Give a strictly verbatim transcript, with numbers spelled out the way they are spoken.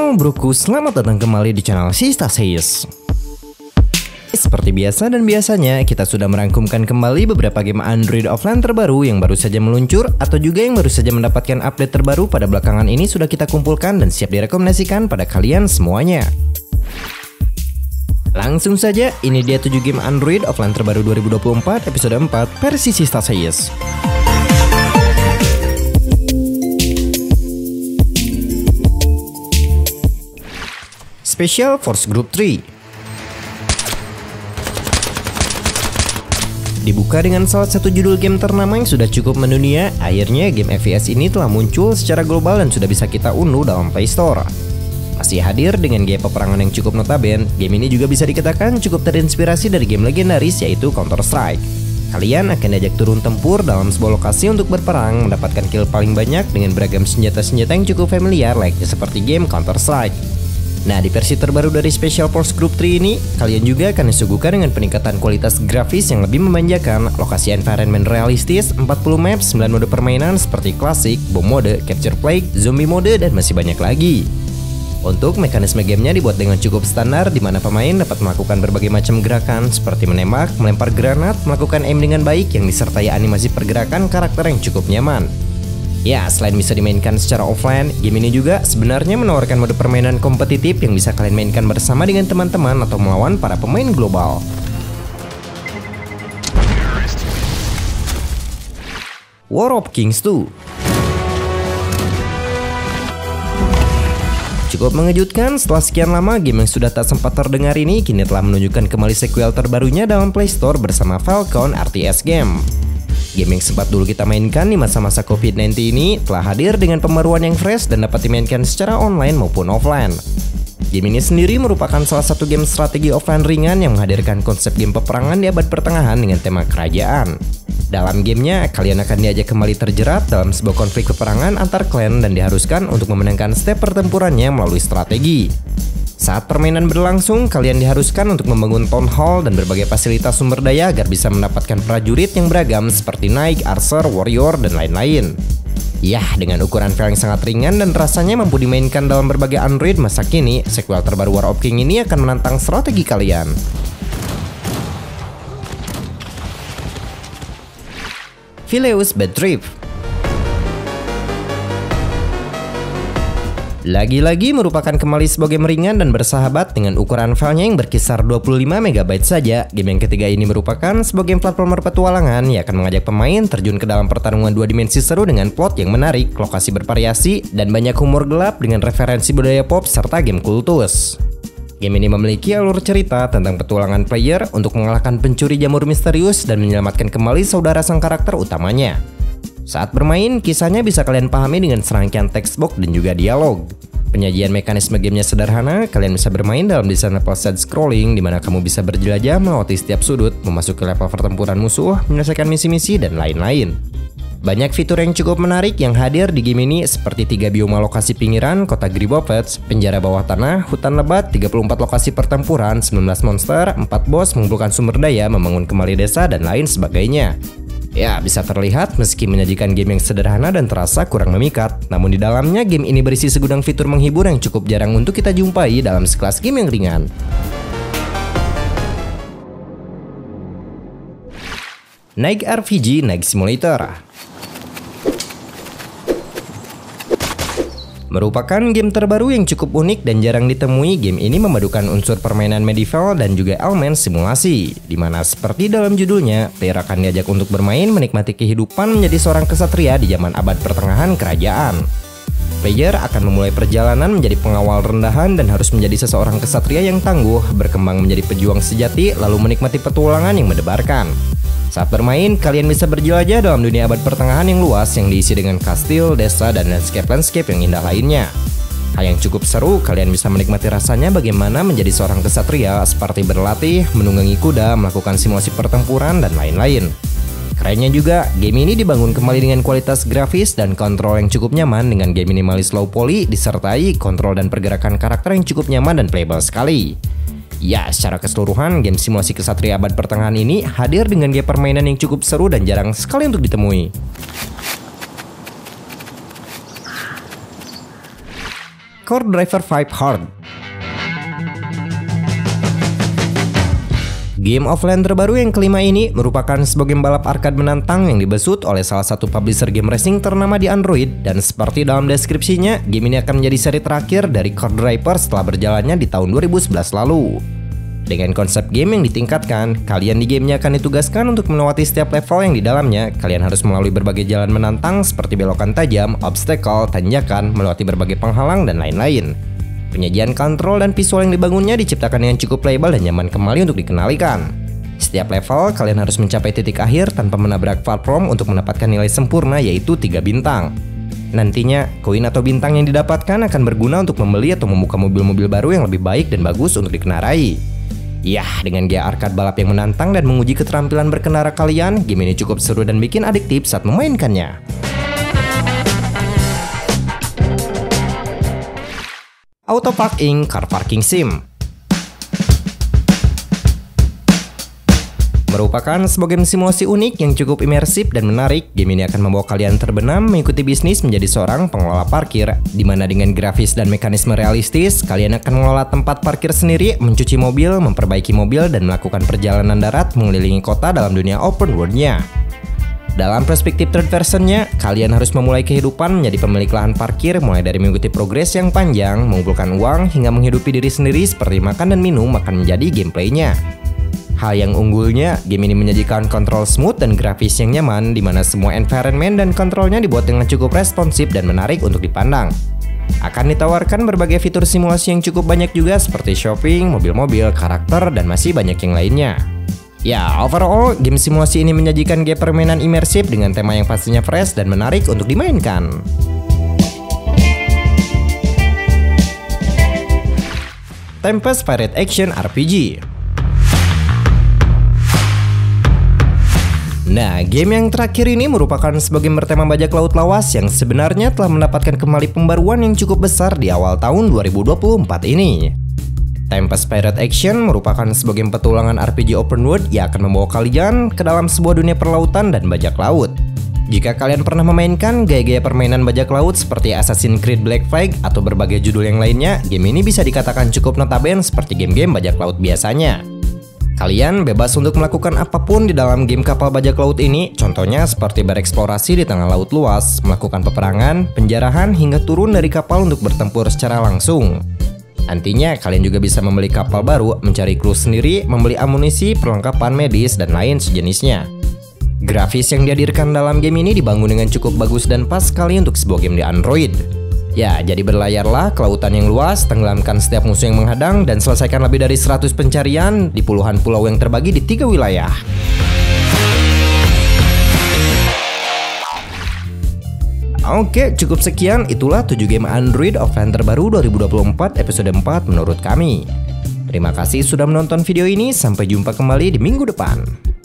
Halo broku, selamat datang kembali di channel Sista Says. Seperti biasa dan biasanya, kita sudah merangkumkan kembali beberapa game Android offline terbaru yang baru saja meluncur atau juga yang baru saja mendapatkan update terbaru pada belakangan ini sudah kita kumpulkan dan siap direkomendasikan pada kalian semuanya. Langsung saja, ini dia tujuh game Android offline terbaru dua ribu dua puluh empat episode empat versi Sista Says. Special Force Group tiga dibuka dengan salah satu judul game ternama yang sudah cukup mendunia. Akhirnya game F P S ini telah muncul secara global dan sudah bisa kita unduh dalam Play Store. Masih hadir dengan gaya peperangan yang cukup notabene, game ini juga bisa dikatakan cukup terinspirasi dari game legendaris yaitu Counter Strike. Kalian akan diajak turun tempur dalam sebuah lokasi untuk berperang, mendapatkan kill paling banyak dengan beragam senjata-senjata yang cukup familiar layaknya seperti game Counter Strike. Nah, di versi terbaru dari Special Force Group tiga ini, kalian juga akan disuguhkan dengan peningkatan kualitas grafis yang lebih memanjakan, lokasi environment realistis, empat puluh map, sembilan mode permainan seperti klasik, bom mode, capture flag, zombie mode, dan masih banyak lagi. Untuk mekanisme gamenya dibuat dengan cukup standar, di mana pemain dapat melakukan berbagai macam gerakan seperti menembak, melempar granat, melakukan aim dengan baik yang disertai animasi pergerakan karakter yang cukup nyaman. Ya, selain bisa dimainkan secara offline, game ini juga sebenarnya menawarkan mode permainan kompetitif yang bisa kalian mainkan bersama dengan teman-teman atau melawan para pemain global. War of Kings dua cukup mengejutkan. Setelah sekian lama, game yang sudah tak sempat terdengar ini kini telah menunjukkan kembali sequel terbarunya dalam Play Store bersama Falcon R T S Game. Game yang sempat dulu kita mainkan di masa-masa covid sembilan belas ini telah hadir dengan pembaruan yang fresh dan dapat dimainkan secara online maupun offline. Game ini sendiri merupakan salah satu game strategi offline ringan yang menghadirkan konsep game peperangan di abad pertengahan dengan tema kerajaan. Dalam gamenya, kalian akan diajak kembali terjerat dalam sebuah konflik peperangan antar klan dan diharuskan untuk memenangkan step pertempurannya melalui strategi. Saat permainan berlangsung, kalian diharuskan untuk membangun town hall dan berbagai fasilitas sumber daya agar bisa mendapatkan prajurit yang beragam seperti knight, archer, warrior, dan lain-lain. Yah, dengan ukuran file yang sangat ringan dan rasanya mampu dimainkan dalam berbagai Android masa kini, sequel terbaru War of Kings ini akan menantang strategi kalian. Phileus Bad Trip lagi-lagi merupakan kembali sebuah game ringan dan bersahabat dengan ukuran filenya yang berkisar dua puluh lima megabyte saja. Game yang ketiga ini merupakan sebuah game platformer petualangan yang akan mengajak pemain terjun ke dalam pertarungan dua dimensi seru dengan plot yang menarik, lokasi bervariasi, dan banyak humor gelap dengan referensi budaya pop serta game kultus. Game ini memiliki alur cerita tentang petualangan player untuk mengalahkan pencuri jamur misterius dan menyelamatkan kembali saudara sang karakter utamanya. Saat bermain, kisahnya bisa kalian pahami dengan serangkaian textbox dan juga dialog. Penyajian mekanisme gamenya sederhana, kalian bisa bermain dalam desain level side scrolling di mana kamu bisa berjelajah melewati setiap sudut, memasuki level pertempuran musuh, menyelesaikan misi-misi, dan lain-lain. Banyak fitur yang cukup menarik yang hadir di game ini seperti tiga bioma lokasi pinggiran, kota Gribovets, penjara bawah tanah, hutan lebat, tiga puluh empat lokasi pertempuran, sembilan belas monster, empat bos, mengumpulkan sumber daya, membangun kembali desa, dan lain sebagainya. Ya, bisa terlihat meski menyajikan game yang sederhana dan terasa kurang memikat, namun di dalamnya game ini berisi segudang fitur menghibur yang cukup jarang untuk kita jumpai dalam sekelas game yang ringan. Night R P G Night Simulator merupakan game terbaru yang cukup unik dan jarang ditemui. Game ini memadukan unsur permainan medieval dan juga elemen simulasi, dimana seperti dalam judulnya, player akan diajak untuk bermain menikmati kehidupan menjadi seorang kesatria di zaman abad pertengahan kerajaan. Player akan memulai perjalanan menjadi pengawal rendahan dan harus menjadi seseorang kesatria yang tangguh, berkembang menjadi pejuang sejati, lalu menikmati petualangan yang mendebarkan. Saat bermain, kalian bisa berjelajah dalam dunia abad pertengahan yang luas yang diisi dengan kastil, desa, dan landscape-landscape yang indah lainnya. Hal yang cukup seru, kalian bisa menikmati rasanya bagaimana menjadi seorang kesatria seperti berlatih, menunggangi kuda, melakukan simulasi pertempuran, dan lain-lain. Kerennya juga, game ini dibangun kembali dengan kualitas grafis dan kontrol yang cukup nyaman dengan game minimalis low poly disertai kontrol dan pergerakan karakter yang cukup nyaman dan playable sekali. Ya, secara keseluruhan, game simulasi kesatria abad pertengahan ini hadir dengan gaya permainan yang cukup seru dan jarang sekali untuk ditemui. Core Driver lima Hard. Game offline terbaru yang kelima ini merupakan sebuah game balap arcade menantang yang dibesut oleh salah satu publisher game racing ternama di Android, dan seperti dalam deskripsinya, game ini akan menjadi seri terakhir dari Core Driver setelah berjalannya di tahun dua ribu sebelas lalu. Dengan konsep game yang ditingkatkan, kalian di gamenya akan ditugaskan untuk melewati setiap level yang di dalamnya. Kalian harus melalui berbagai jalan menantang seperti belokan tajam, obstacle, tanjakan, melewati berbagai penghalang, dan lain-lain. Penyajian kontrol dan visual yang dibangunnya diciptakan dengan cukup playable dan nyaman kembali untuk dikenalikan. Setiap level, kalian harus mencapai titik akhir tanpa menabrak platform untuk mendapatkan nilai sempurna, yaitu tiga bintang. Nantinya, koin atau bintang yang didapatkan akan berguna untuk membeli atau membuka mobil-mobil baru yang lebih baik dan bagus untuk dikendarai. Yah, dengan gaya arcade balap yang menantang dan menguji keterampilan berkendara kalian, game ini cukup seru dan bikin adiktif saat memainkannya. Autopark Incorporated Car Parking Sim merupakan sebuah game simulasi unik yang cukup imersif dan menarik. Game ini akan membawa kalian terbenam mengikuti bisnis menjadi seorang pengelola parkir, di mana dengan grafis dan mekanisme realistis, kalian akan mengelola tempat parkir sendiri, mencuci mobil, memperbaiki mobil, dan melakukan perjalanan darat mengelilingi kota dalam dunia open world-nya. Dalam perspektif third person-nya, kalian harus memulai kehidupan menjadi pemilik lahan parkir, mulai dari mengikuti progres yang panjang, mengumpulkan uang, hingga menghidupi diri sendiri seperti makan dan minum akan menjadi gameplaynya. Hal yang unggulnya, game ini menyajikan kontrol smooth dan grafis yang nyaman, di mana semua environment dan kontrolnya dibuat dengan cukup responsif dan menarik untuk dipandang. Akan ditawarkan berbagai fitur simulasi yang cukup banyak juga seperti shopping, mobil-mobil, karakter, dan masih banyak yang lainnya. Ya, overall, game simulasi ini menyajikan gaya permainan imersif dengan tema yang pastinya fresh dan menarik untuk dimainkan. Tempest Pirate Action R P G. Nah, game yang terakhir ini merupakan sebuah game bertema bajak laut lawas yang sebenarnya telah mendapatkan kembali pembaruan yang cukup besar di awal tahun dua ribu dua puluh empat ini. Tempest Pirate Action merupakan sebuah game petualangan R P G open world yang akan membawa kalian ke dalam sebuah dunia perlautan dan bajak laut. Jika kalian pernah memainkan gaya-gaya permainan bajak laut seperti Assassin's Creed Black Flag atau berbagai judul yang lainnya, game ini bisa dikatakan cukup notabene seperti game-game bajak laut biasanya. Kalian bebas untuk melakukan apapun di dalam game kapal bajak laut ini, contohnya seperti bereksplorasi di tengah laut luas, melakukan peperangan, penjarahan, hingga turun dari kapal untuk bertempur secara langsung. Nantinya kalian juga bisa membeli kapal baru, mencari kru sendiri, membeli amunisi, perlengkapan medis, dan lain sejenisnya. Grafis yang dihadirkan dalam game ini dibangun dengan cukup bagus dan pas sekali untuk sebuah game di Android. Ya, jadi berlayarlah ke lautan yang luas, tenggelamkan setiap musuh yang menghadang, dan selesaikan lebih dari seratus pencarian di puluhan pulau yang terbagi di tiga wilayah. Oke, cukup sekian. Itulah tujuh game Android offline terbaru dua ribu dua puluh empat episode empat menurut kami. Terima kasih sudah menonton video ini. Sampai jumpa kembali di minggu depan.